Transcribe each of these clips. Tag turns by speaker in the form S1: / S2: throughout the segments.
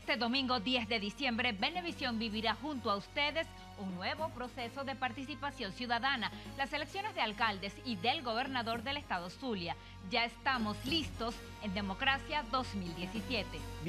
S1: Este domingo 10 de diciembre, Venevisión vivirá junto a ustedes un nuevo proceso de participación ciudadana, las elecciones de alcaldes y del gobernador del estado Zulia. Ya estamos listos en Democracia 2017.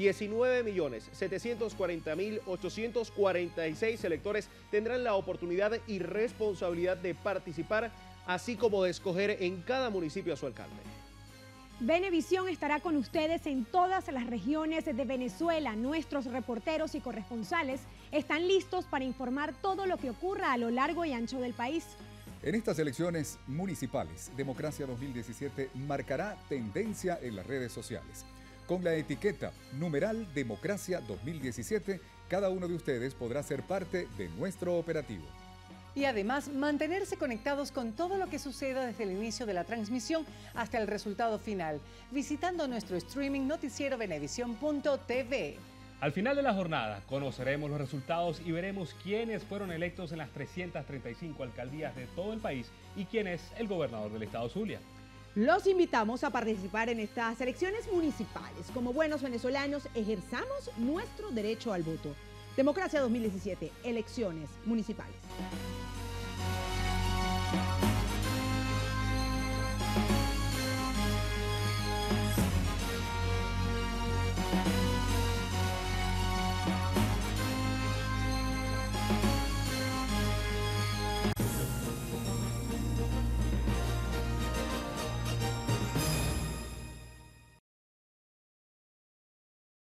S2: 19.740.846 electores tendrán la oportunidad y responsabilidad de participar, así como de escoger en cada municipio a su alcalde.
S3: Venevisión estará con ustedes en todas las regiones de Venezuela. Nuestros reporteros y corresponsales están listos para informar todo lo que ocurra a lo largo y ancho del país.
S4: En estas elecciones municipales, Democracia 2017 marcará tendencia en las redes sociales. Con la etiqueta numeral Democracia 2017, cada uno de ustedes podrá ser parte de nuestro operativo.
S5: Y además, mantenerse conectados con todo lo que suceda desde el inicio de la transmisión hasta el resultado final, visitando nuestro streaming noticiero venevisión.tv.
S6: Al final de la jornada, conoceremos los resultados y veremos quiénes fueron electos en las 335 alcaldías de todo el país y quién es el gobernador del estado Zulia.
S7: Los invitamos a participar en estas elecciones municipales. Como buenos venezolanos, ejerzamos nuestro derecho al voto. Democracia 2017, elecciones municipales.